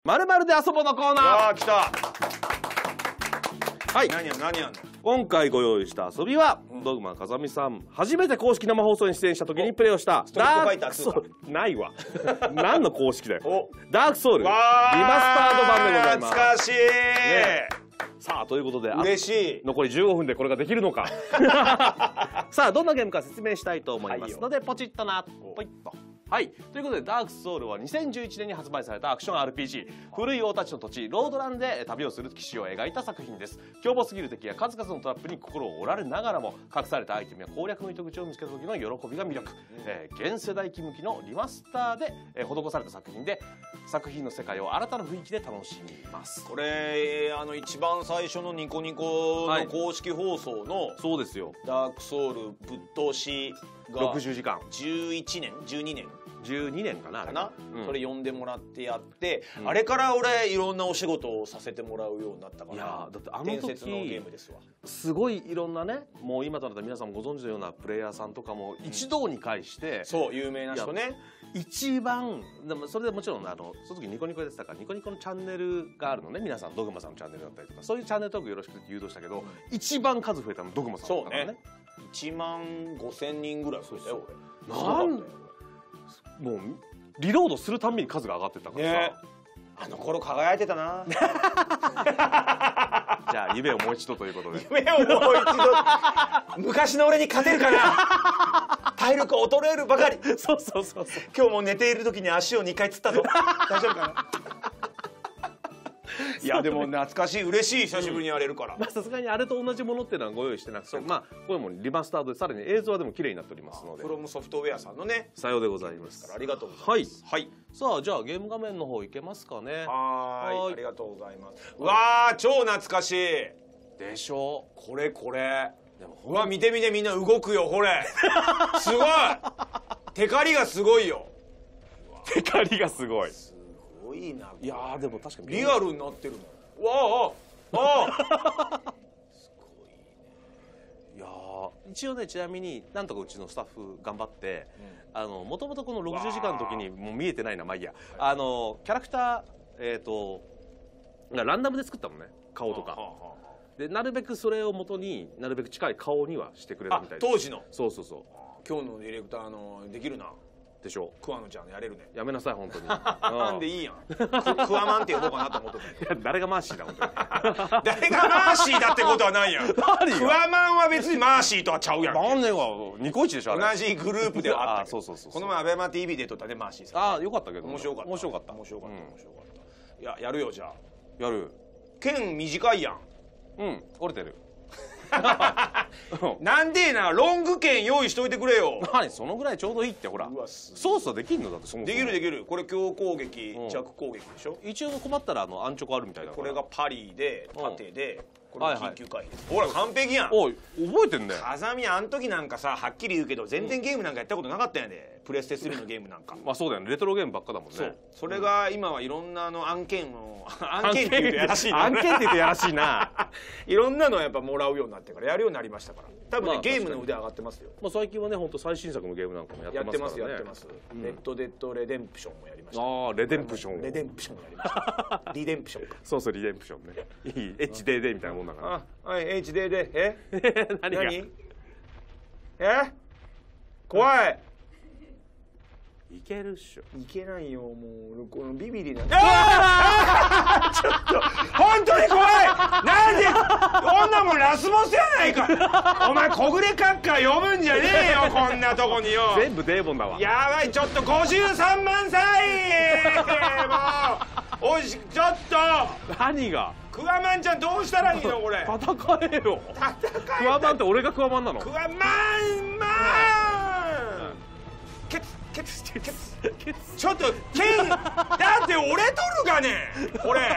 まるまるで遊ぼうのコーナー。 ああ来た。 はい。 何やんの。 今回ご用意した遊びは、ドグマ風見さん初めて公式生放送に出演した時にプレイをしたストリートファイター2か。 ないわ。何の公式だよ。ダークソウルリマスタード版でございます。 懐かしい。 さあということで嬉しい。 残り15分でこれができるのか。さあどんなゲームか説明したいと思いますので、ポチッとなポイッと。はい、ということでダークソウルは2011年に発売されたアクション RPG、 古い王たちの土地ロードランで旅をする騎士を描いた作品です。凶暴すぎる敵や数々のトラップに心を折られながらも、隠されたアイテムや攻略の糸口を見つけた時の喜びが魅力。現世代機向きのリマスターで施された作品で、作品の世界を新たな雰囲気で楽しみます。 これ一番最初のニコニコの公式放送の、 そうですよ、 ダークソウルぶっ通しが 60時間 11年12年 12年かなあれか、 それ呼んでもらってやって、あれから俺いろんなお仕事をさせてもらうようになったから。 いやだってあの伝説のゲ時ームですわ。 すごいいろんなね、もう今となったら皆さんもご存知のようなプレイヤーさんとかも一堂に会して、 そう有名な人ね。 一番でもそれでもちろんその時ニコニコやってたからニコニコのチャンネルがあるのね、皆さんドグマさんのチャンネルだったりとか、そういうチャンネル登録よろしくって誘導したけど、一番数増えたのドグマさんだったからね。 1万5000人ぐらい増えたよ俺。 もうリロードするたんびに数が上がってたからさ、 あの頃輝いてたな。 じゃあ夢をもう一度ということで。 夢をもう一度。昔の俺に勝てるかな。体力衰えるばかり。 そう今日も寝ている時に足を2回つったぞ。大丈夫かな。いやでも懐かしい、嬉しい、久しぶりにやれるから。 さすがにあれと同じものっていうのはご用意してなくて、まあこれもリマスタードでさらに映像はでも綺麗になっておりますので、 フロムソフトウェアさんのね、 さようでございますから。 ありがとうございます。 はい、さあじゃあゲーム画面の方いけますかね。 はい、ありがとうございます。うわー超懐かしいでしょ。 これでもうわ見てみんな動くよ、これすごいテカリがすごいよ。 テカリがすごい。 すごいな。 いやーでも確かにリアルになってるもん。わあすごいね。 いや一応ね、ちなみになんとかうちのスタッフ頑張って、もともとこの60時間の時にもう見えてないな、まあいいや、キャラクターランダムで作ったのね、顔とかで、なるべくそれを元になるべく近い顔にはしてくれたみたいです。 当時の。 そう今日のディレクターできるな。 でしょ。 桑野ちゃんやれるね。 やめなさい本当に。 なんでいいやん。クワマンって呼ぼうかなと思ってた。 誰がマーシーだ本当に。 誰がマーシーだってことはないやん。クワマンは別にマーシーとはちゃうやん。 なんではニコイチでしょ。 同じグループではあった。 そう。 この前アベマ TV で撮ったね、マーシーさん。 ああよかったけど。 面白かった。いややるよ、じゃあ。 やる。 剣短いやん。 折れてる。 なんでな、ロング剣用意しといてくれよ。 何そのぐらいちょうどいいって。ほら操作できんのだって。そもそもできる。これ強攻撃弱攻撃でしょ。 一応困ったらアンチョコあるみたいだから。 これがパリで縦で、これ緊急回避。ほら完璧やん。 おい覚えてんね。 風見あん時なんかさ、はっきり言うけど全然ゲームなんかやったことなかったんやで。プレステ3のゲームなんか。 まあそうだよね、レトロゲームばっかだもんね。 それが今はいろんな案件って言うとやらしいな。 案件って言うとやらしいな。 いろんなのやっぱもらうようになってからやるようになりましたから。多分ねゲームの腕上がってますよ。 最近はね本当最新作のゲームなんかもやってますからね。 やってます。レッドデッドレデンプションもやりました。 ああレデンプションやりました。リデンプションか。 そうリデンプションね。いい HDD みたいなもんだから。 はい HDD。 何怖い。 いけるっしょ。 いけないよ、もうこのビビリな。ちょっと本当に怖い。なんでこんなもんラスボスやないか。お前小暮閣下呼ぶんじゃねえよ、こんなとこによ。 全部デーボンだわ。 やばい、ちょっと53万歳。もうおいちょっと何が。 クワマンちゃんどうしたらいいのこれ。 戦えよ。クワマンって俺がクワマンなの。 クワマンちょっと剣だって俺取るがね、これ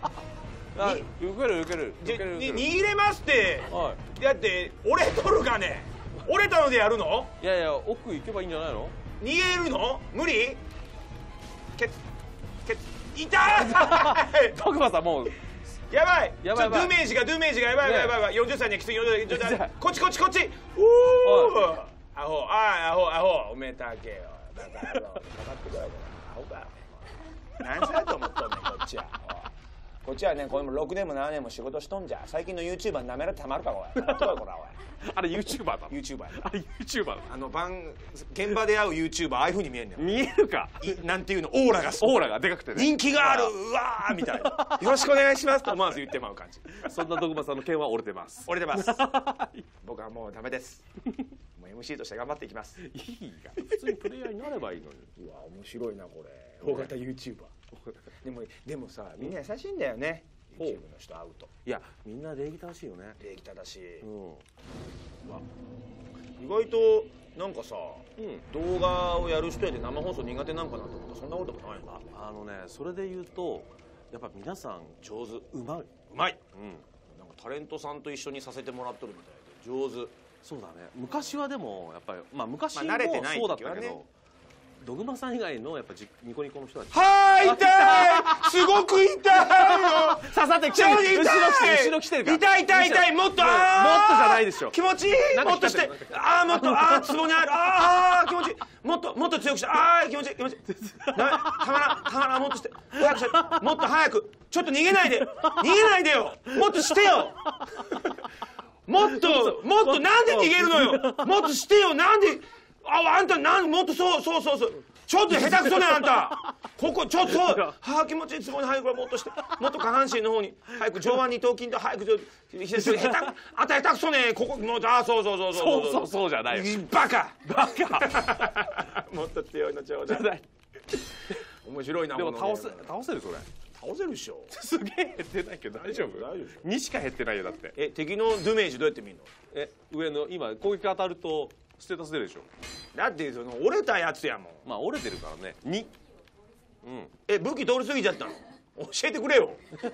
受ける握れますって。だって俺取るがね、折れたのでやるの。 いや奥行けばいいんじゃないの。 逃げるの無理。痛い。 ドグマさんもうやばい。ドゥメージがやばい。40歳にはきつい。こっちおおアホおめえたけよ。だからかかってこないからアホか。 何歳と思っとんねんこっちは。こっちはね、これも6年も7年も仕事しとんじゃ。最近の YouTuber なめらってたまるか、おい。かかってこい、こら、おい。 あれ YouTuber だろ。 YouTuber やあれ YouTuber だろ。 現場で会う YouTuber ああいう風に見えんねん。 見えるか。 なんていうの、オーラがすごい。 オーラがでかくてね。 人気がある、うわーみたいな。よろしくお願いしますと思わず言ってまう感じ。 そんなドグマさんの剣は折れてます。 折れてます。僕はもうダメです。もう MC として頑張っていきます。 いいが、普通にプレイヤーになればいいのに。 うわ、面白いなこれ。大型 YouTuber。でもさ、みんな優しいんだよね。YouTube の人会うと。 いや、みんな礼儀正しいよね。 礼儀正しい。 うん。 意外となんかさ、動画をやる人やで生放送苦手なんかなと思ったらそんなこともないな。 それで言うとやっぱ皆さん上手、うまい。 なんかタレントさんと一緒にさせてもらっとるみたいで上手。 そうだね。昔はでもやっぱり昔も慣れてないそうだったけど、ドグマさん以外のやっぱニコニコの人たち。 痛い、すごく痛いよ。 刺さってきてる。後ろ来てるから。 痛い、もっとじゃないでしょ。 気持ちいい、もっとして、もっと、ツボにある、気持ちいい、もっと強くして、気持ちいい、たまらん、もっとして、早くして、もっと早く、ちょっと逃げないでよ、もっとしてよ。もっとなんで逃げるのよ。もっとしてよ、なんで。あんたもっとそうちょっと下手くそねあんた。ここちょっと気持ちいい、ツボに早くもっとして、もっと下半身の方に早く、上腕二頭筋と早くあんた下手くそね。ここもうそうじゃないよ。 バカもっと強いのちょうだい。面白いな。 でも倒せるそれ。 倒せるでしょ。 すげえ減ってないけど大丈夫？2しか減ってないよだって。 敵のダメージどうやって見るの？ 上の今攻撃当たるとステータス出るでしょ。 だってその折れたやつやもん。 まあ折れてるからね。2。 武器通り過ぎちゃったの？教えてくれよ。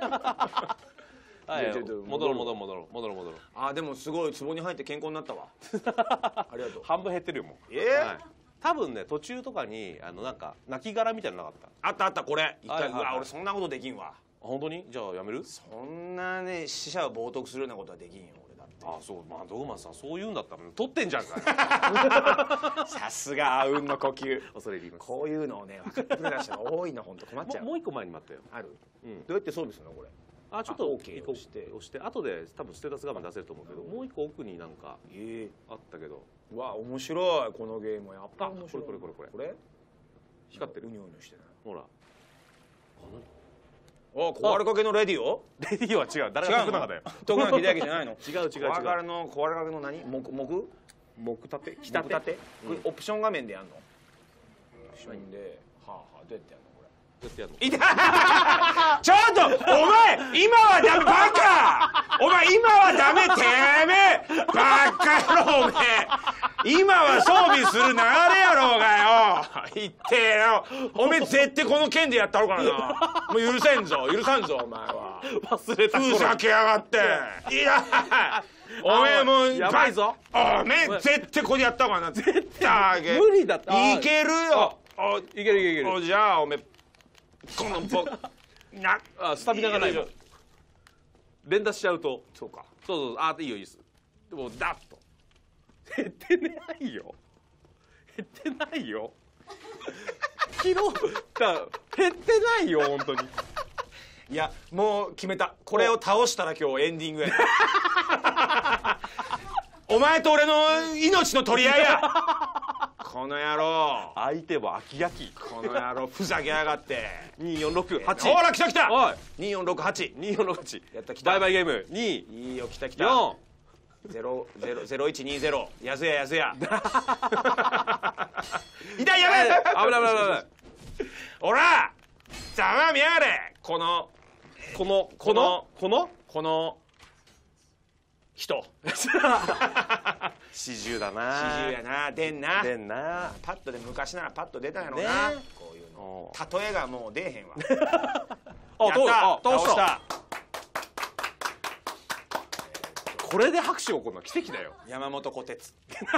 戻ろう。 でもすごいツボに入って健康になったわ。ありがとう。 半分減ってるよもう。多分ね途中とかになんか亡き殻みたいなのなかった？ あったこれ。一回俺そんなことできんわ。 本当に？じゃあやめる？ そんなね死者を冒涜するようなことはできんよ俺だって。 そう。ドグマさんそう言うんだったら取ってんじゃんか。 さすがあうんの呼吸。 恐れ入ります。 こういうのをね分かってくれた人が多いの本当困っちゃう。 もう一個前に待ったよ。 ある？どうやって装備するのこれ？ ちょっと OK 押して後で多分ステータス画面出せると思うけど、もう一個奥になんかあったけど。 うわ面白いこのゲームやっぱ面白い。これ光ってる。 うにょうにょしてない。 ほら。 壊れかけのレディオ？ レディオは違う。誰が徳永だよ。 徳永秀明じゃないの？ 違う。壊れかけの何？ 木立て？ 木立て？オプション画面でやんの？オプションでどうやってやんの？ちょっとお前今はダメバカ。お前今はダメてめえバカ野郎おめえ。今は装備する流れやろうがよ。言ってよ。おめえ絶対この剣でやったろうからな。もう許さんぞお前は。 忘れた。 ふざけやがって。いやおめえもうやばいぞ。 おめえ絶対ここでやったからな。絶対無理だった。 いけるよ。 いける。 じゃあおめえこのスタミナがないもん。連打しちゃうと。 そうか。 そういいです。でもダッと減ってないよ。昨日減ってないよ本当に。 いやもう決めた。これを倒したら今日エンディングや。お前と俺の命の取り合いや。この野郎。 相手は秋焼き。 この野郎ふざけやがって。 2468。 ほら来た。 おい。 2468。やった来た。 バイバイゲーム。2。 いいよ来た。4。0120。やずや。痛いやべ。危ない。 ほら。ざま見やがれ。この人。 四十だな。 四十やな。出んな。パッとで昔ならパッと出たんやろな。こういうの。例えがもう出えへんわ。倒した。 これで拍手を起こるのは奇跡だよ。 山本小鉄。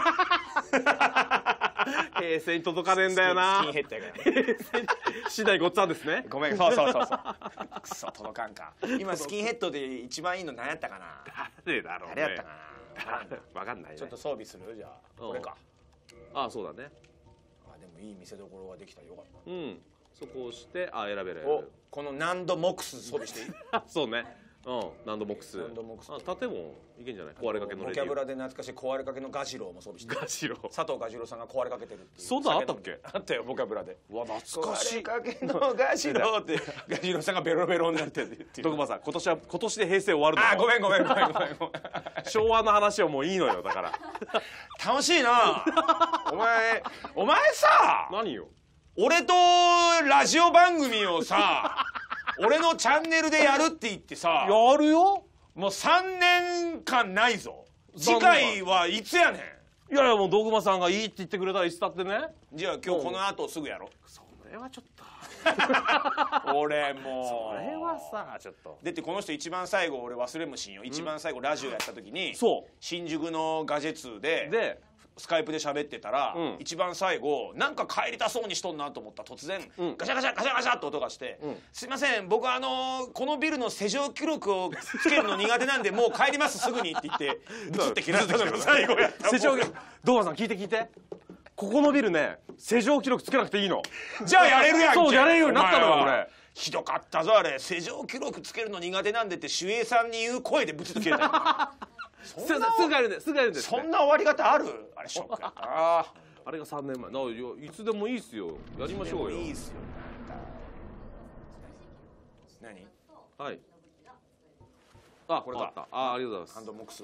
平成に届かねえんだよな。 スキンヘッドやから。 市内ごっつぁんですね。 ごめん。そう。くそ届かんか。今スキンヘッドで一番いいの何やったかな。 誰だろうね。 誰やったかな。 わかんないね。 ちょっと装備するじゃあ。これか。 そうだね。 でもいい見せ所ができた。よかった。 そこを押して選べる。 お、この何度モックス装備していい？ そうね。何度モックス。 何度モックス。 盾もいけんじゃない？壊れかけのレディオ。 ボキャブラで懐かしい壊れかけのガジロウも装備してる。 ガジロウ。 佐藤ガジロウさんが壊れかけてるっていう。 そんなんあったっけ？ あったよ、ボキャブラで。 うわ、懐かしい。 壊れかけのガジロウってガジロウさんがベロベロになってるっていう。 徳間さん、今年で平成終わるの。 あ、ごめん。 昭和の話はもういいのよ、だから。 楽しいな。お前さ、 何よ。 俺とラジオ番組をさ、俺のチャンネルでやるって言ってさ、 やるよ。 もう3年間ないぞ。次回はいつやねん。いやいや、もうドグマさんがいいって言ってくれたらいつだってね。 じゃあ今日この後すぐやろう。 それはちょっと俺もうそれはさちょっとだってこの人一番最後俺忘れもしんよ。一番最後ラジオやった時にそう新宿のガジェツでスカイプで喋ってたら、一番最後なんか帰りたそうにしとんなと思ったら突然、ガシャガシャガシャガシャって音がして「すいません僕このビルの施錠記録をつけるの苦手なんでもう帰りますすぐに」って言ってブツって切らせてきた最後やった施錠記録ドーマさん聞いてここのビルね施錠記録つけなくていいの。 じゃあやれるやんけ。 そうやれるようになったのよ俺。 ひどかったぞあれ。施錠記録つけるの苦手なんでって守衛さんに言う声でブツッと切れた。 すぐやるんです。 そんな終わり方ある？あれショックやった。 あれが3年前。いつでもいいっすよ。やりましょうよ。 いいっすよ。何？ はい。 これか。 ありがとうございます。 ハンドモックス。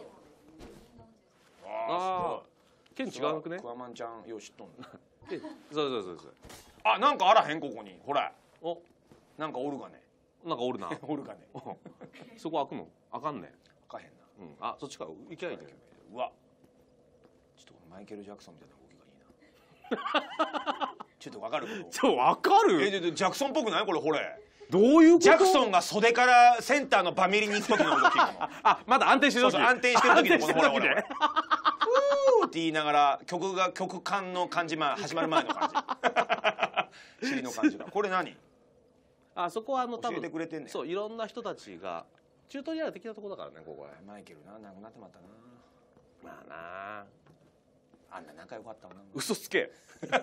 剣違うくね？ クワマンちゃんよう知っとんの。 そう。 あ、なんかあらへんここに。ほら。 お、 なんかおるがね。 なんかおるな。 おるがね。 そこ開くの？開かんね。 開かへんな。 あ、そっちか。行きゃいいね。 うわ。ちょっとマイケル・ジャクソンみたいな動きがいいな。ちょっとわかるけど。 わかる？ ジャクソンっぽくないこれ、ほれ。 どういうこと？ ジャクソンが袖からセンターのバミリに行く時の動き。 まだ安定してる時。 安定してる時のこのほらほら。ふーって言いながら曲間の感じ、始まる前の感じ。尻の感じが。これ何？ そこは多分教えてくれてんねん。 そう、いろんな人たちがチュートリアル的なところだからね、ここは。 マイケルな、亡くなってまったな。 まあな。 あんな仲良かったわな。 嘘つけ。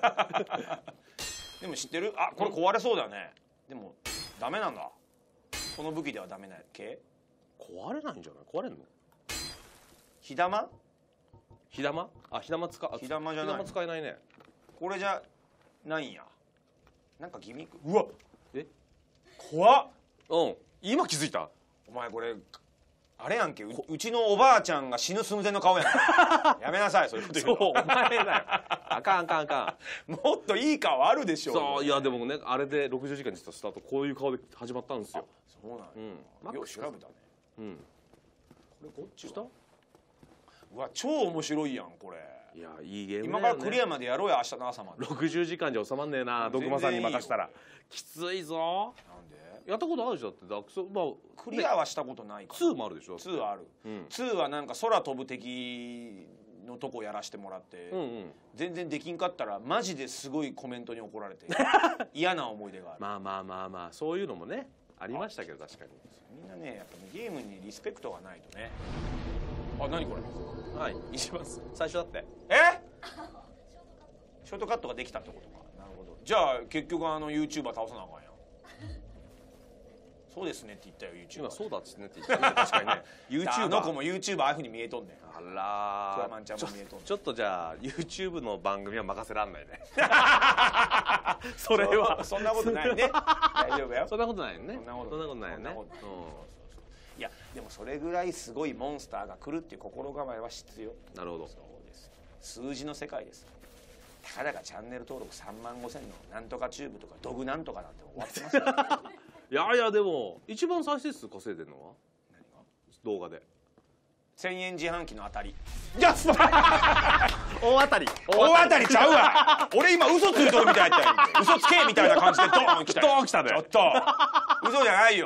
でも知ってる？あ、これ壊れそうだよね。でもダメなんだ。この武器ではダメな系？ 壊れないんじゃない？壊れんの？ 火玉？ 火玉？火玉使火玉じゃない。 火玉使えないね。 これじゃないんや。なんかギミック。 うわ。 怖っ。 今気づいた。 お前これあれやんけ。うちのおばあちゃんが死ぬ寸前の顔やん。やめなさいそういうこと言うの。 そう、お前だよ。あかん。 もっといい顔あるでしょ。 そう、いやでもね、あれで60時間にしたスタートこういう顔で始まったんですよ。 そうなんや。よく調べたね。これこっちは？うわ、超面白いやんこれ。 いや、いいゲームだよね。 今からクリアまでやろうや、明日の朝まで。 60時間じゃ収まんねえな、ドクマさんに任したら。きついぞ。 なんで？ やったことあるじゃん。だってクリアはしたことないから。 2もあるでしょ。 2ある。2はなんか空飛ぶ敵のとこやらしてもらって、全然できんかったらマジですごいコメントに怒られて嫌な思い出がある。 まあそういうのもねありましたけど、確かにみんなねやっぱゲームにリスペクトがないとね。あ、何これ。 はい、一番最初だって。 ショートカットができたってことか。なるほど。じゃあ結局YouTuber 倒さなあかんやん。そうですねって言ったよ YouTuber。 今そうだっつってねって言ったね。確かにね。 YouTuber あの子も YouTuber ああいうふうに見えとんねん。 あらー。 クワマンちゃんも見えとんねん。 ちょっとじゃあ YouTube の番組は任せらんないね。それはそんなことないね。大丈夫よ。 そんなことないよね。 そんなことないよね。 いやでもそれぐらいすごいモンスターが来るっていう心構えは必要。 なるほど。 そうです。数字の世界です。たかだかチャンネル登録3万5,000のなんとかチューブとかドグなんとかなんて終わってますよ。 いやでも一番再生数稼いでるのは何が？ 動画で 1000円自販機の当たり。 大当たりちゃうわ。俺今嘘ついとるみたいやったやん。嘘つけみたいな感じでドーン来た。 ドーン来たで。 ちょっと嘘じゃないよ。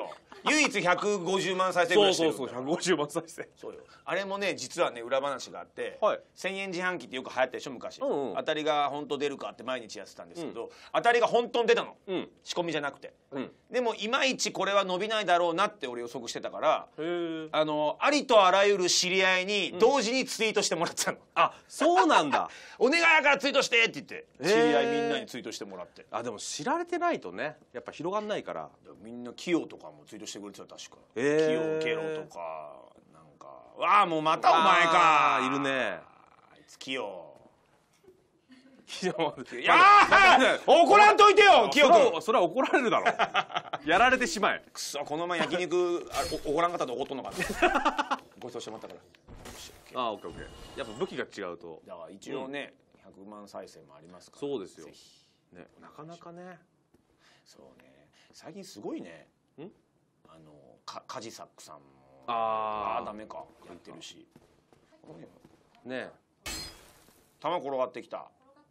唯一150万再生ぐらいしてる。 そう150万再生。 そうよ。あれもね実はね裏話があって、 はい 1000円自販機ってよく流行ったでしょ昔、 うんうん、 当たりが本当出るかって毎日やってたんですけど、当たりが本当に出たの、仕込みじゃなくて、でもいまいちこれは伸びないだろうなって俺予測してたから、ありとあらゆる知り合いに同時にツイートしてもらってたの、 あ、そうなんだお願いやからツイートしてって言って知り合いみんなにツイートしてもらって。 あ、でも知られてないとねやっぱ広がんないから、 みんなキヨとかもツイートしてくれてた確か、キヨケロとかなんか、わあもうまたお前かいるね、 あいつキヨいや怒らんといてよキヨ君。 それは怒られるだろやられてしまえ。 くそこの前焼肉怒らんかったと怒っとんのかなごちそうしてもらったから。 あ、オッケーオッケー。やっぱ武器が違うと。 だから一応ね、100万再生もありますから。 そうですよぜひね、なかなかね。 そうね、最近すごいね、カジサックさんもダメかやってるしね。 球転がってきた。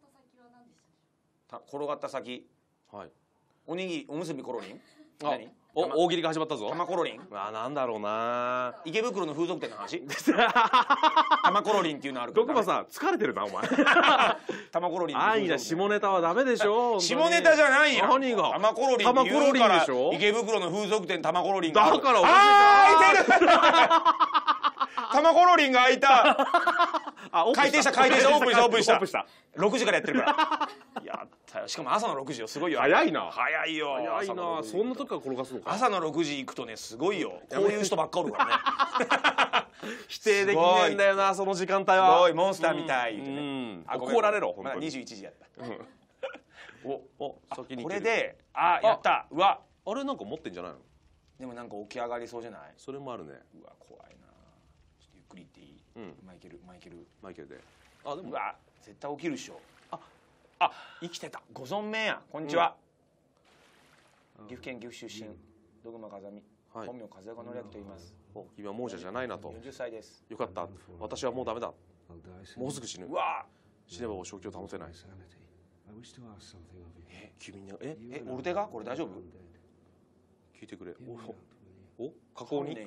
転がった先、はい、おにぎりおむすびコロリン。何？ 大喜利が始まったぞ。 玉コロリン。 なんだろうな。 池袋の風俗店の話。玉コロリンっていうのある。 徳馬さん疲れてるなお前。 玉コロリン。 安易な下ネタはダメでしょ。 下ネタじゃないよ。 何が？ 玉コロリンって言うから。池袋の風俗店玉コロリン。 だから。 開いてる。玉コロリンが開いた。開店したオープンした6時からやってるからやったよ。しかも朝の6時よ。すごいよ。 早いな。 早いよ。 早いな。そんな時から転がすのか。 朝の6時行くとねすごいよ。こういう人ばっかおるからね。 否定できないんだよなその時間帯は。 すごいモンスターみたい。 怒られろ本当に。 21時やった。 お先に。 これでやった。うわあれなんか持ってんじゃないの。 でもなんか起き上がりそうじゃない。 それもあるね。 うわ怖いな。ちょっとゆっくり言っていい。マイケルで。 あでもうわ絶対起きるっしょ。生きてた。ご存命や。こんにちは。岐阜県岐阜出身ドグマ風見、本名風岡典明と言います。 君は亡者じゃないなと。 40歳です。 よかった。私はもうダメだ。もうすぐ死ぬ。 うわ死ねば正気を保てない。君にオルテガこれ大丈夫？ 聞いてくれ。お加工に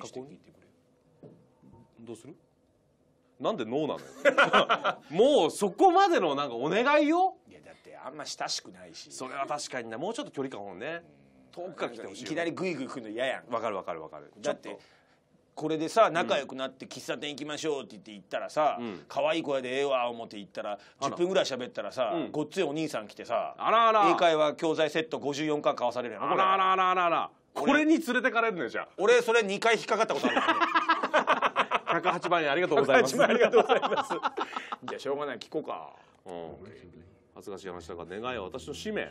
どうする？なんでノーなのよ。もうそこまでのなんかお願いよ。 いやだってあんま親しくないし。 それは確かにね。もうちょっと距離感をね遠くから来てほしい。 いきなりグイグイ来るの嫌やん。 わかる。 だってこれでさ仲良くなって喫茶店行きましょうって言って行ったらさ可愛い声でええわ思って行ったら10分ぐらい喋ったらさごっついお兄さん来てさ英会話教材セット54巻買わされるやん。 あらこれに連れてかれるのよ。じゃあ俺それ2回引っかかったことあるからね。 108万円ありがとうございます。 108万円ありがとうございます。じゃあしょうがない聞こうか。 恥ずかしい話だが願いは私の使命。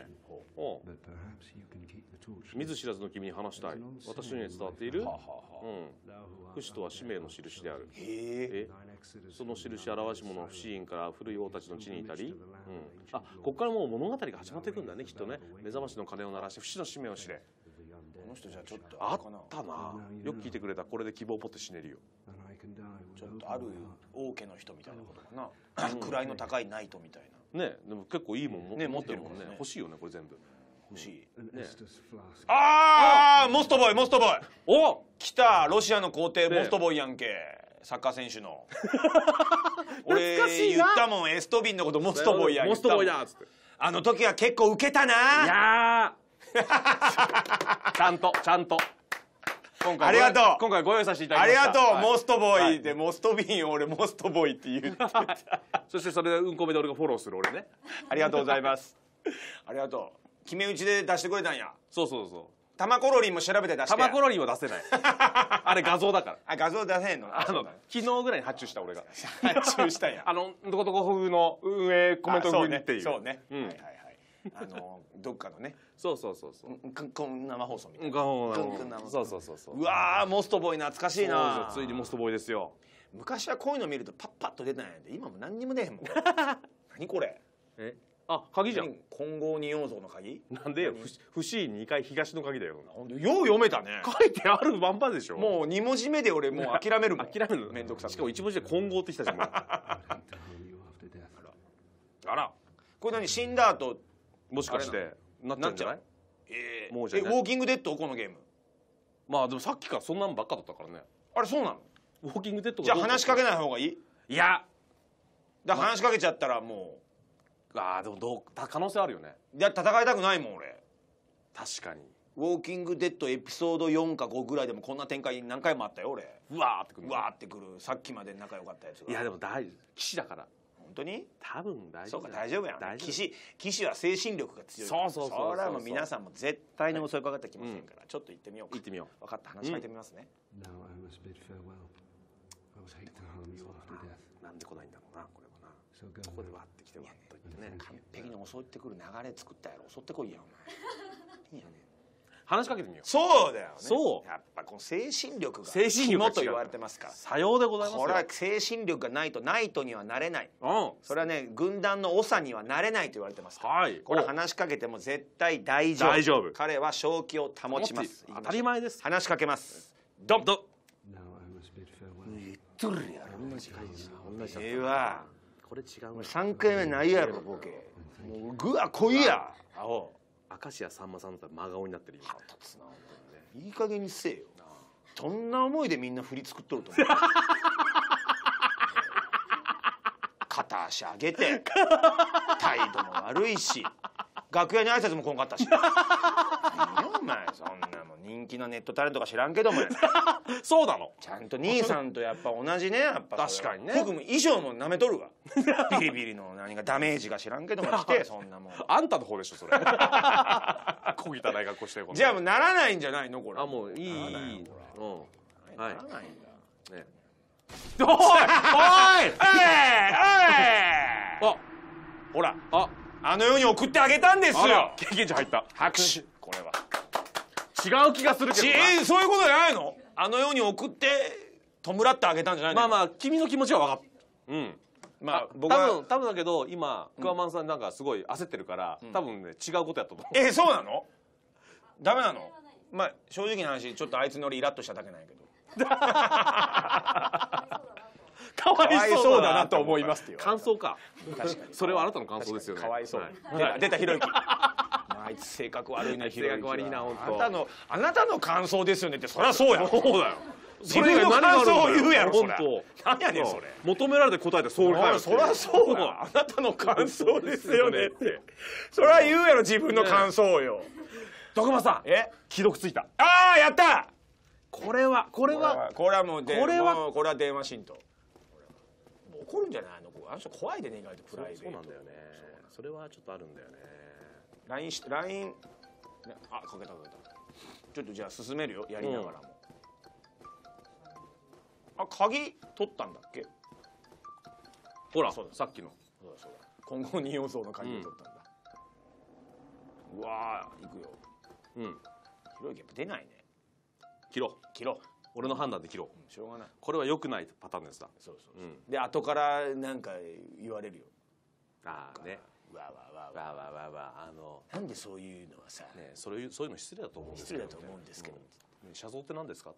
見ず知らずの君に話したい。私に伝わっている不死とは使命の印である。その印表し者の不死因から古い王たちの地にいたり、ここからもう物語が始まっていくんだねきっとね。目覚ましの鐘を鳴らして不死の使命を知れ。 この人じゃあちょっとあったな。よく聞いてくれた。これで希望を持って死ねるよ。 ちょっとある王家の人みたいなことかな。位の高いナイトみたいな。 ね、でも結構いいもん持ってるもんね。欲しいよねこれ全部。 欲しい。モストボーイ。お来た。ロシアの皇帝モストボーイやんけ。サッカー選手の。俺言ったもん。エストビンのことモストボーイやん。 モストボーイだっつって。 あの時は結構ウケたな。いやちゃんとありがとう。 今回ご用意させていただきました。 ありがとう。モストボーイでモストビンを俺モストボーイって言ってた。 そしてそれでうんこ目で俺がフォローする俺ね。 ありがとうございます。ありがとう。決め打ちで出してくれたんや。 そう。 玉コロリンも調べて出して。 玉コロリンは出せない。あれ画像だから。 画像出せへんの。 昨日ぐらいに発注した俺が。 発注したんや。 どこどこ風の運営コメント風っていう。 そうね。どっかのね。 そう生放送みたいな。 そう。 うわーモストボーイ懐かしいな。 ついにモストボーイですよ。 昔はこういうの見るとパッと出たんやで。今も何にも出へんもん。何これ。 鍵じゃん。 金剛二葉像の鍵。 なんでよ。不死2回東の鍵だよ。 よう読めたね。 書いてあるまんまでしょ。 もう2文字目で俺もう諦めるもん。 めんどくさ。しかも1文字で金剛ってきたじゃん。あら。 これ何死んだ後もしかしてなっちゃうんじゃない？ ウォーキングデッドこのゲーム。 まあでもさっきからそんなんばっかだったからね。 あれそうなの？ ウォーキングデッドがじゃあ話しかけない方がいい？ いや話しかけちゃったらもでも可能性あるよね。 う戦いたくないもん俺。 確かに。 ウォーキングデッドエピソード4か5ぐらいでもこんな展開何回もあったよ俺。 うわーってくる。 うわーってくる。さっきまで仲良かったやつが。 いやでも騎士だから。 本当に？ 多分大丈夫。 そうか大丈夫やん。騎士は精神力が強い。 そうそれはもう皆さんも絶対に襲いかかってきませんから、ちょっと行ってみようか。 行ってみよう。 分かった、話しかけてみますね。 なんで来ないんだろうなこれはな。ここでわってきてわっと言ってね。 完璧に襲ってくる流れ作ったやろ。襲ってこいやお前。いいやね。 話しかけてみよう。 そうだよね。 そうやっぱこの精神力が肝と言われてますから。 さようでございますよ。 これは精神力がないとナイトにはなれない。それはね軍団の長にはなれないと言われてますから。 はい。 これ話しかけても絶対大丈夫。 大丈夫。 彼は正気を保ちます。 当たり前です。 話しかけます。ドン。言っとるやろ。 同じ感じ。同じ。 ええわ。 これ違う。 3回目ないやろボケ。もうぐわ来いや。 青。明石家さんまさんだったら真顔になってる今。 立つな。いい加減にせえよ。どんな思いでみんな振り作っとると思う。片足上げて態度も悪いし楽屋に挨拶も来んかったし。何やお前そんなもん人気のネットタレントか知らんけどもやな。 そうなの。 ちゃんと兄さんとやっぱ同じねやっぱ確かにね。 服も衣装もなめとるわ。ビリビリの何がダメージが知らんけども来てそんなもん。 あんたの方でしょそれ。小汚い格好してる。 じゃあもうならないんじゃないのこれ。 あもういい。 うん。 はい。 ならないんだ。 おいおい。あほらあの世に送ってあげたんですよ。 経験値入った。 拍手。これは違う気がするけどな。 そういうことじゃないの？あの世に送って弔ってあげたんじゃないの？ まあ君の気持ちは分かった。うん。まあ僕は多分だけど今クワマンさんなんかすごい焦ってるから多分ね違うことやったと思う。 そうなの？ダメなの？まあ正直な話ちょっとあいつの俺イラッとしただけなんやけど。 かわいそうだなと思いますっていう感想か。 確かにそれはあなたの感想ですよね。 かわいそう。出たひろゆき。あいつ性格悪いなひろゆき。 性格悪いな本当。あなたの感想ですよねってそりゃそうやろ。 そうだよ。 自分の感想を言うやろそれ。何やねんそれ。 求められて答えてそうかよ。 そりゃそうだ。あなたの感想ですよねって。それは言うやろ自分の感想よ。 徳間さん。既読ついた。 やった。これはもうこれは電話浸透。怒るんじゃないの？あの人怖いでね意外とプライベート。 そうなんだよね。それはちょっとあるんだよね。 LINE かけた。ちょっとじゃあ進めるよやりながらも。鍵取ったんだっけ？ ほらさっきの。 そうだ。今後2要素の鍵を取ったんだ。うわ行くよ。ひろゆきやっぱ出ないね。切ろう。 俺の判断で切ろう。 しょうがない。 これは良くないパターンですだ。 そう。で後からなんか言われるよ。 ね。 わなんでそういうのはさ。 ねそういうの失礼だと思うんですけど。 失礼だと思うんですけど。 写像って何ですか？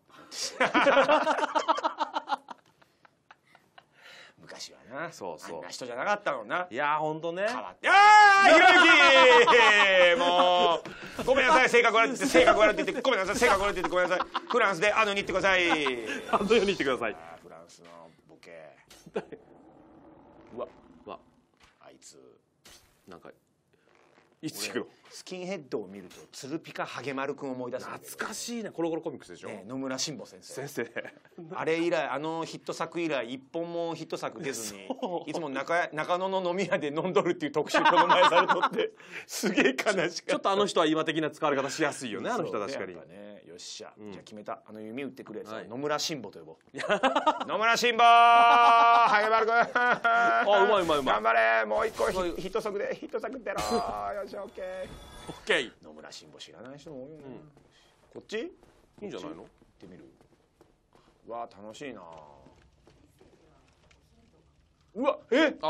昔はな。 そうあんな人じゃなかったのな。 いや本当ね。 変わって。ひろゆきもうごめんなさい性格悪いって言ってごめんなさい性格悪いって言ってごめんなさい。フランスであの世に行ってください。 あの世に行ってください。 フランスのボケ。うわあいつなんかいつ行くの？ スキンヘッドを見ると鶴ピカハゲマルくん思い出す。 懐かしいね。コロコロコミックスでしょ。 野村真保先生。 先生。 あれ以来あのヒット作以来一本もヒット作出ずにいつも中野の飲み屋で飲んどるっていう特集この前されとってすげえ悲しかった。 ちょっとあの人は今的な使われ方しやすいよね。あの人は確かに。 よっしゃじゃあ決めた。あの弓打ってくるやつは野村真保と呼ぼう。野村真保ハゲマルくん。 うまい。 頑張れもう一個ヒット作出ろ。よしオッケー。野村真保知らない人も多いよね。こっちいいんじゃないの？ 行ってみる。うわ楽しいな。うわ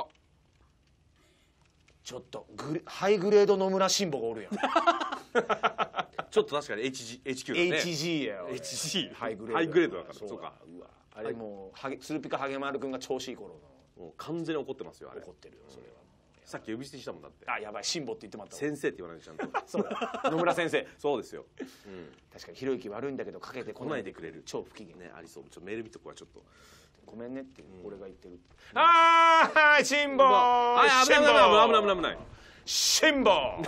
ちょっとハイグレード野村真保がおるやん。 ちょっと確かに HG だね。 HG やよ。 HG ハイグレードだから。 そうか。 あれもう鶴ピカハゲマルくんが調子いい頃の。 もう完全に怒ってますよあれ。 怒ってるよそれは。 さっき呼び捨てしたもんだって。 あ、やばい、辛抱って言ってもらったわ。 先生って言わないとちゃんと。 そうだ、野村先生。 そうですよ。 確かにひろゆき悪いんだけどかけてこないでくれる超不機嫌ね、ありそう。ちょっとメール見とこはちょっと。 ごめんねって俺が言ってる。ああ、はい、辛抱。 はい、危ない危ない。 辛抱。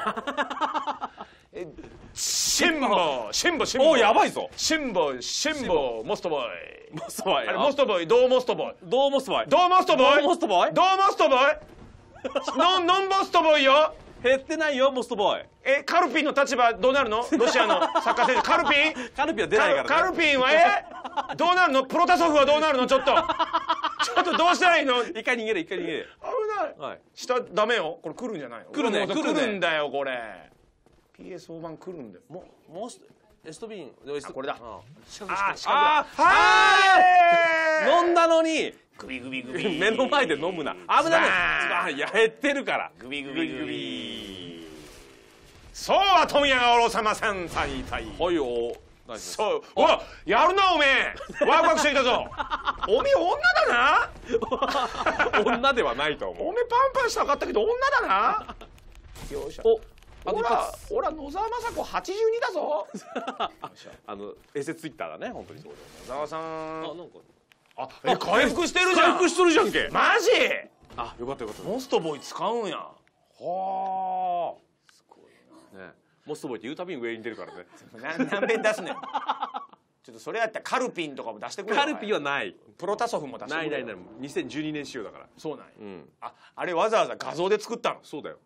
辛抱。 お、やばいぞ。 辛抱、モストボーイ。 モストボーイ。 あれ、モストボーイ、どうモストボーイ。 どうモストボーイ。 どうモストボーイ。 どうモストボーイ。 どうモストボーイ。ノンモストボーイよ。 減ってないよ、モストボーイ。 カルピンの立場どうなるの？ロシアのサッカー選手。カルピンは出ないからね。 カルピンはどうなるの？プロタソフはどうなるの？ちょっとどうしたらいいの？ 一回逃げる。 危ない。 はい。 下ダメよ。これ来るんじゃないの？ 来るね。 来るんだよこれ。PSO 版来るんだよ。 エストビーン。 これだ。 飲んだのにグビグビグビ。 目の前で飲むな。危ない。いや、減ってるから。 グビグビグビ。そうは問屋がおろさまさんさんいたい。 はいよ。 そう。うわ、やるなおめえ。ワクワクしてきたぞ。おめえ女だな。女ではないと思う。 おめえパンパンしたかったけど女だな。よいしょ。ほら野沢雅子82だぞ。 エセツイッターだね、本当に。 野沢さん。 なんか。 回復してるじゃん。 回復してるじゃんけ。 マジ？ あ、よかったよかった。 モストボーイ使うんや。はあ。すごいな。ね、モストボーイって言うたびに上に出るからね。 何遍出すねん。ちょっとそれやったらカルピンとかも出してくれよ。 カルピンはない。 プロタソフも出してくれよ。 ない。2012年仕様だから。 そうなんや。あれわざわざ画像で作ったの？ そうだよ。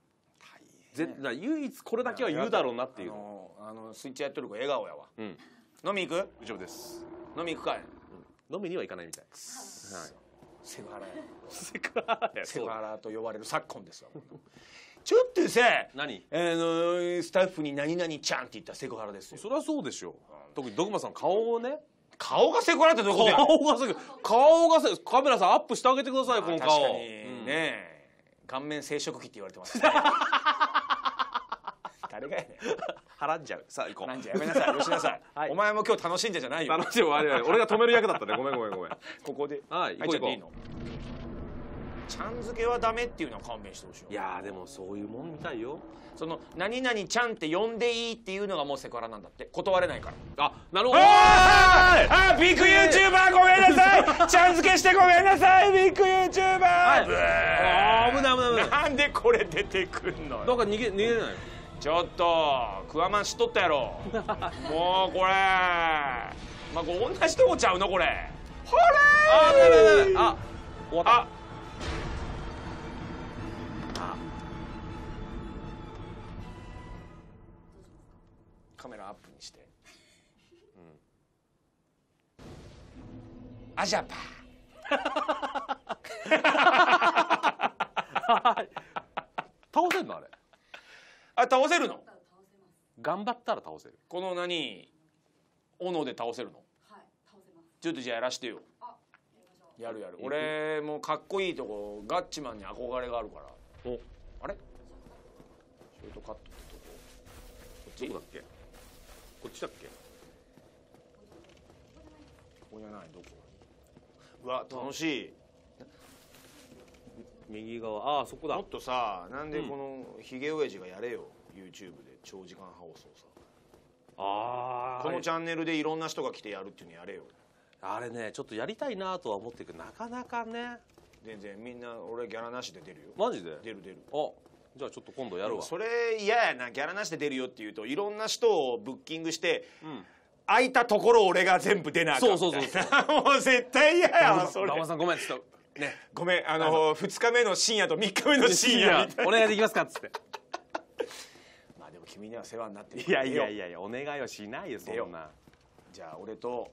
唯一これだけは言うだろうなっていう。 スイッチやっとる子笑顔やわ。飲み行く？ 以上です。 飲み行くかい？ 飲みには行かないみたい。 セクハラや。 セクハラと呼ばれる昨今ですわ。ちょっとさ、 何？ スタッフに何々ちゃんって言ったセクハラですよ。 それはそうでしょ。特にドグマさん顔をね。 顔がセクハラってどういうことや？ 顔がカメラさんアップしてあげてください、この顔。 確かにね、顔面生殖器って言われてますね。誰がやねん。 払んじゃう。さあ行こう。 なんじゃやめなさい。よしなさい。お前も今日楽しんじゃないよ。 楽しい。俺が止める役だったね。ごめん。 ここで。 はい。行こう。 ちゃん付けはダメっていうのは勘弁してほしい。 いやでもそういうもんみたいよ。 その何々ちゃんって呼んでいいっていうのがもうセクハラなんだって。断れないから。 あ、なるほど。 ビッグ YouTuber ごめんなさい。ちゃん付けしてごめんなさい。ビッグ YouTuber。 危ない。 なんでこれ出てくんの？ だから逃げないよ。 ちょっとクワマン知っとったやろ。もうこれまあ同じとこちゃうのこれ。ほれー。 あ、終わった。 カメラアップにして。アジャパ倒せんのあれ？ 倒せるの？ 頑張ったら倒せる。 この斧で倒せるの？ はい、倒せます。 ちょっとじゃあやらしてよ。やる。俺もかっこいいとこガッチマンに憧れがあるから。あれ？ショートカットってとこ。こっち？ どこだっけ？こっちだっけ？ ここじゃない。どこ？うわ楽しい。 右側。あ、そこだ。 もっとさ、なんでこのヒゲ親父がやれよ。YouTube で長時間放送さ。このチャンネルでいろんな人が来てやるっていうのやれよ。 あれね、ちょっとやりたいなとは思ってるけどなかなかね。 全然みんな俺ギャラなしで出るよ。 マジで？ 出る。 あ、じゃあちょっと今度やるわ。 それ嫌やな。ギャラなしで出るよって言うといろんな人をブッキングして、空いたところ俺が全部出なあかんみたいな。そうもう絶対嫌やわそれ。 ラマさんごめんちょっとね。 ごめん2日目の深夜と3日目の深夜みたいな。 お願いできますかっつって。 まあでも君には世話になってる。 いやお願いはしないよそんな。 じゃあ俺と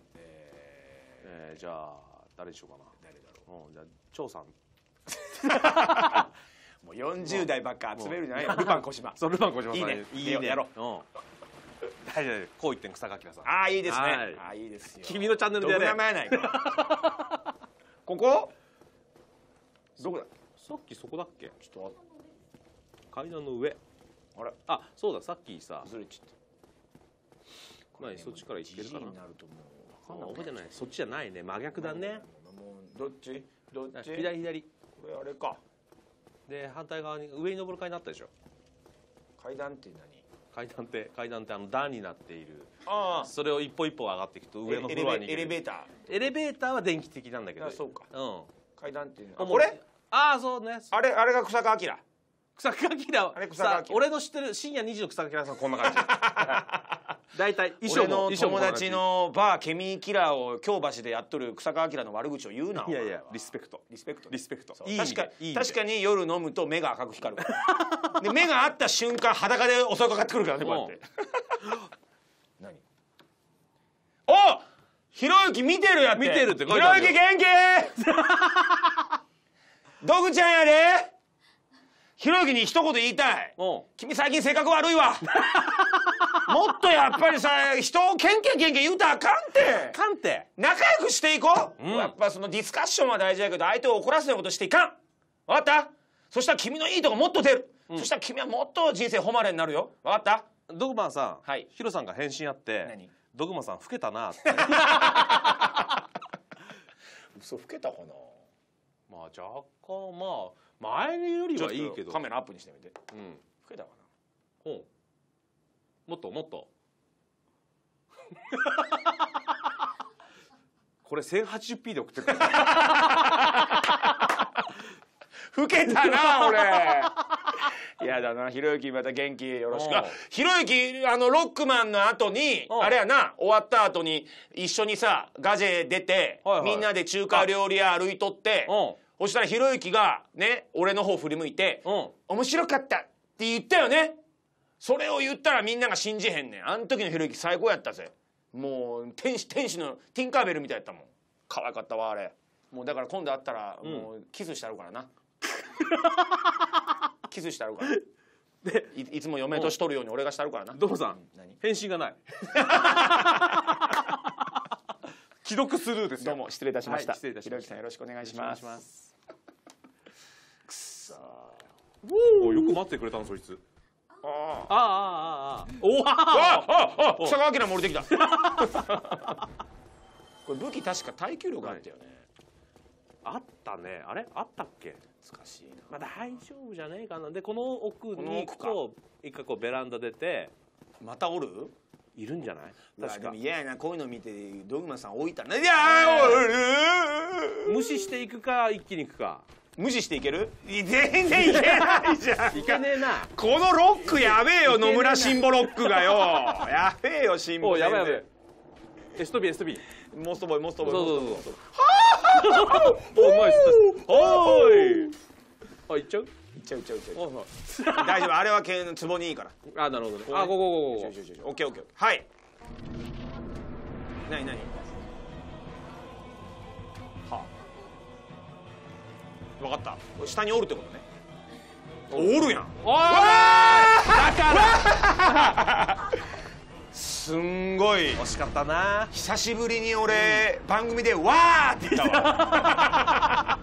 じゃあ誰にしようかな。 誰だろう。じゃあ張さん。 もう40代ばっか集めるんじゃないよ。ルパン小島。 そうルパン小島さん。 いいね。 いいね。やろう。大丈夫。こう言ってん草垣さん。 ああいいですね。ああいいですよ。 君のチャンネルでやれ。 どこ名前ないか。ここ？どこだ？ さっきそこだっけ？ ちょっと階段の上。 あれ？ あ、そうださっきさ。 ずれちゃった。 何そっちから行ってるかな。 になるともう分かんない覚えてない。そっちじゃないね。真逆だね。 もうどっち？ 左。 これあれか。 で反対側に上に登る階段あったでしょ。 階段って階段って段になっている。 ああ、 それを一歩一歩上がっていくと上のフロアに行ける。 エレベーター。 エレベーターは電気的なんだけど。 あ、そうか。 うん。 階段っていうのは。 これ？ああ、そうね。 あれが草加明。 草加明。 あれ草加明。 俺の知ってる深夜2時の草加明さんこんな感じ。大体俺の友達のバーケミーキラーを京橋でやっとる草加明の悪口を言うな。 いやいや、リスペクト。 確かに夜飲むと目が赤く光るから。で目が合った瞬間裸で襲いかかってくるからね、こうやって。何？お、ひろゆき見てるやって。 見てるって書いてひろゆき元気？ドグちゃんやで。ひろゆきに一言言いたい。君最近性格悪いわ。もっとやっぱりさ、人をケンケン言うたらあかんて。仲良くしていこう。やっぱそのディスカッションは大事だけど、相手を怒らせないことしていかん。わかった？そしたら君のいいとこもっと出る。そしたら君はもっと人生誉れになるよ。わかった？ ドグマさん、 はい、 ヒロさんが返信あって、 何？ ドグマさん老けたなって。 嘘、老けたかな。 まあ若干、まあ前よりはいいけど。 カメラアップにしてみて。 うん。 老けたかな。ほう。もっと。これ 1080p で送ってるから。 老けたな俺。やだな、ひろゆきまた元気よろしく。ひろゆきロックマンの後にあれやな、終わった後に一緒にさガジェ出て、みんなで中華料理屋歩いとって、そしたらひろゆきがね俺の方振り向いて「面白かった」って言ったよね。それを言ったらみんなが信じへんねん。あの時のひろゆき最高やったぜ。もう天使のティンカーベルみたいやったもん。可愛かったわあれ。もうだから今度会ったらもうキスしてあるからな。キスしてあるから。で いつも嫁としとるように俺がしてあるからな。 ドロさん、返信がない。既読スルーですよ。 どうも失礼いたしました。 失礼いたしました。 ひろゆきさんよろしくお願いします。 くそー。よく待ってくれたのそいつ。 草川明も降りてきた。これ武器確か耐久力あったよね。 あったね。あれあったっけ？ 難しいな。 まあ大丈夫じゃねえかな。でこの奥に行くと一回こうベランダ出て、 またおる？ いるんじゃない？ 確か。でも嫌やな、こういうの見てドグマさん置いたな。いや無視していくか一気に行くか。 無視していける？全然いけないじゃん。 いけねえな。 このロックやべえよ、野村シンボロックがよ。やべえよ、シンボ。 やべえ。SB。 モストボーイ。 そう。お前おい。あ、行っちゃう？ 行っちゃう。大丈夫、あれはツボにいいから。 あ、なるほどね。あ、ゴー。 オッケー。はい。何？分かった。下におるってことね。おるやん。だからすんごい惜しかったな。 久しぶりに俺番組でわーって言ったわ。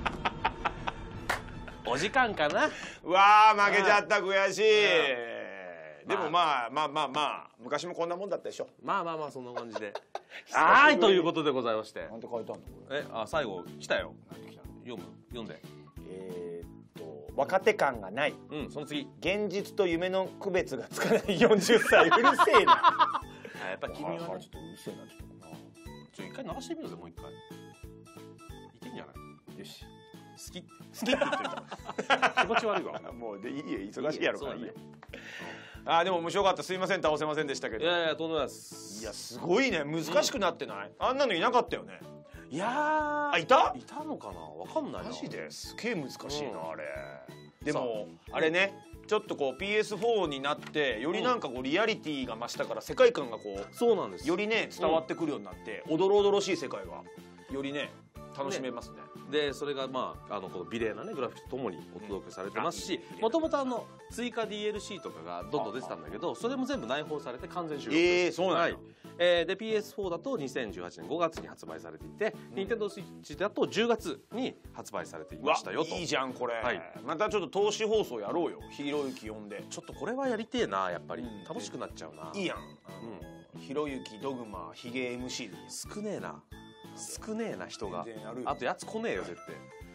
お時間かな。 わー負けちゃった、悔しい。でもまあ昔もこんなもんだったでしょ。 まあそんな感じで。はい、ということでございまして。 なんて書いてあるの？最後来たよ。読んで。 若手感がない。 その次。 現実と夢の区別がつかない40歳。うるせえな。 やっぱ君はちょっとうるせえな。 一回流してみようぜ、もう一回。いけんじゃない？よし。好きって言ってた。 気持ち悪いわ。 もうでいいよ、忙しいやろからいいよ。でも面白かった。すいません、倒せませんでしたけど。 いやとんでもないです。 いやすごいね、難しくなってない？あんなのいなかったよね。 いやいたのかな、わかんないな。 マジですげえ難しいなあれ。でもあれね、ちょっとこう PS4 になってよりなんかこうリアリティが増したから世界観がこうそうなんです。 よりね伝わってくるようになっておどろおどろしい世界がよりね楽しめますね。 でそれがこの美麗なねグラフィックとともにお届けされてますし、もともと追加 DLC とかがどんどん出てたんだけど、それも全部内包されて完全終了。 そうなんだ。 で PS4 だと2018年5月に発売されていて、Nintendo Switch だと10月に発売されていましたよと。 いいじゃんこれ。またちょっと投資放送やろうよ、ひろゆき呼んで。 ちょっとこれはやりてえな、やっぱり楽しくなっちゃうな。 いいやん、ひろゆきドグマヒゲ MC で。 少ねえな人が。あとやつ来ねえよ絶対。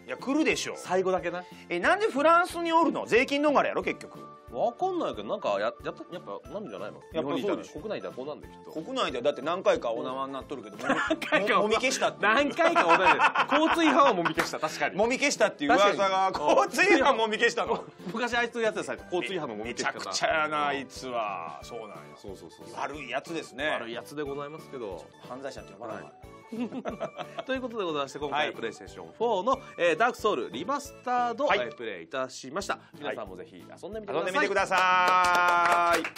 いや来るでしょ。 最後だけな。 なんでフランスにおるの？税金逃れやろ結局。 わかんないけどなんかやっぱなるんじゃないの？ やっぱそうでしょ。 国内ではこうなんだよきっと。 国内ではだって何回かお縄になっとるけど、 何回かもみ消したって。 何回かお題で交通違反はもみ消した。確かにもみ消したっていう噂が、交通違反もみ消したの。 昔あいつやってた際交通違反のもみめちゃ消した。 くちゃやなあいつは。そうなんや。 そう悪いやつですね。 悪いやつでございますけど。 犯罪者って呼ばない。 ということでございまして今回はいプレイステーション4のダークソウルリマスタードはいプレイいたしました。皆さんもぜひ遊んでみてください。 遊んでみてください。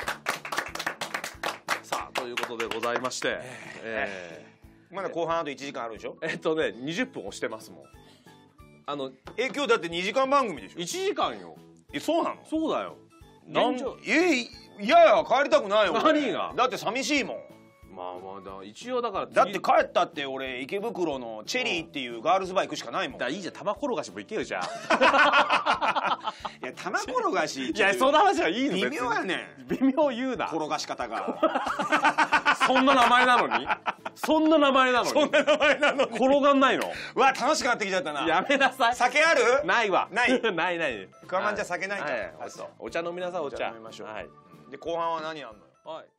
さあということでございましてまだ後半あと1時間あるでしょ。 20分押してますもん。 今日だって2時間番組でしょ。 1時間よ。 そうなの？ そうだよ。 なん現状いや帰りたくないよ。 何が？ だって寂しいもん。 まあだ一応だからだって帰ったって俺池袋のチェリーっていうガールズバー行くしかないもん。 いいじゃん、玉転がしも行けよじゃあ。 いや玉転がしいやその話はいいの。 微妙やねん。 微妙言うな。 転がし方が。 そんな名前なのに。そんな名前なのに。 そんな名前なのに。 転がんないの。 わ楽しくなってきちゃったな。 やめなさい。 酒ある？ ないわ。 ないない。 クワマンじゃ酒ないから。 お茶飲みなさい。お茶飲みましょう。 はい。 で後半は何やんのよ。 はい。